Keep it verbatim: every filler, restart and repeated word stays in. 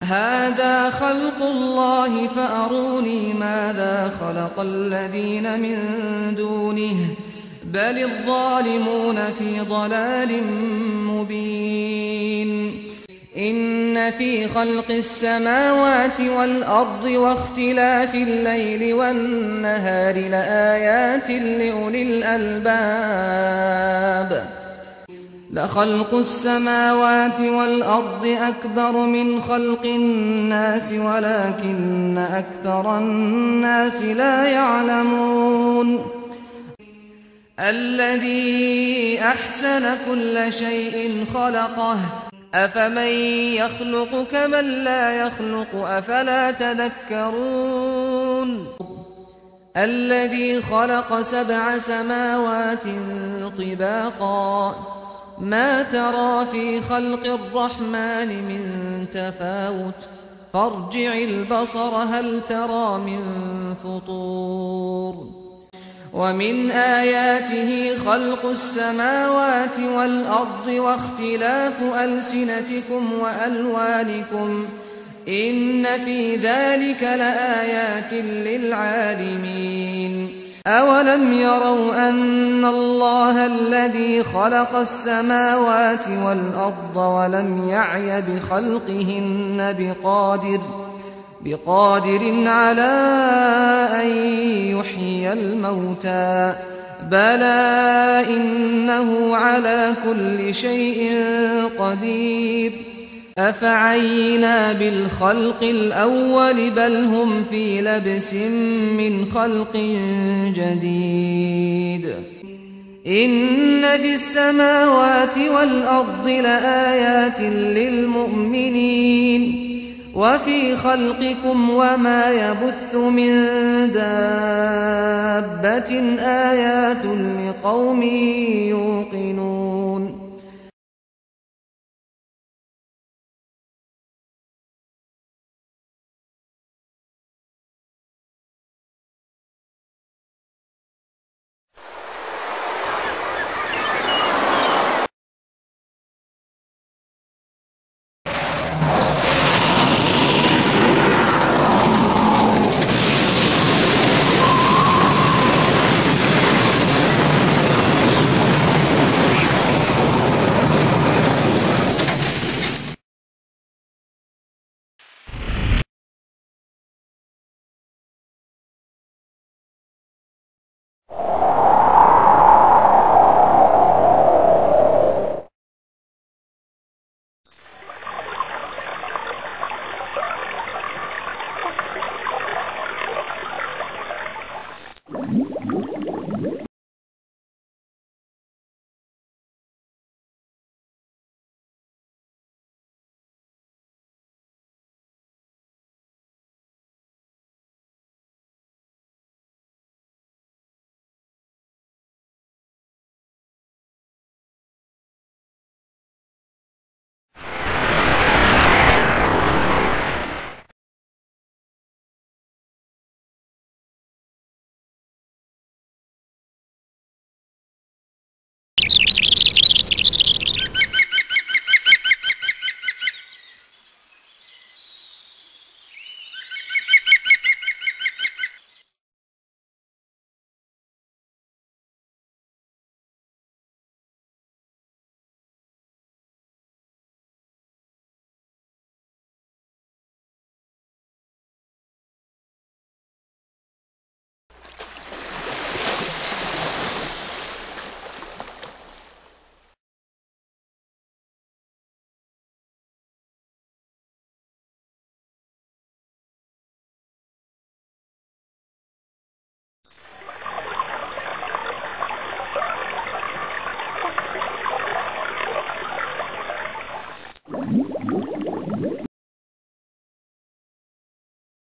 هذا خلق الله فأروني ماذا خلق الذين من دونه بل الظالمون في ضلال مبين إن في خلق السماوات والأرض واختلاف الليل والنهار لآيات لأولي الألباب لخلق السماوات والأرض أكبر من خلق الناس ولكن أكثر الناس لا يعلمون الذي أحسن كل شيء خلقه أفمن يخلق كمن لا يخلق أفلا تذكرون الذي خلق سبع سماوات طباقا ما ترى في خلق الرحمن من تفاوت فارجع البصر هل ترى من فطور ومن آياته خلق السماوات والأرض واختلاف ألسنتكم وألوانكم إن في ذلك لآيات للعالمين أولم يروا أن الله الذي خلق السماوات والأرض ولم يعي بخلقهن بقادر بقادر على أن يحيي الموتى بلى إنه على كل شيء قدير أفعينا بالخلق الأول بل هم في لبس من خلق جديد إن في السماوات والأرض لآيات للمؤمنين وفي خلقكم وما يبث من دابة آيات لقوم يوقنون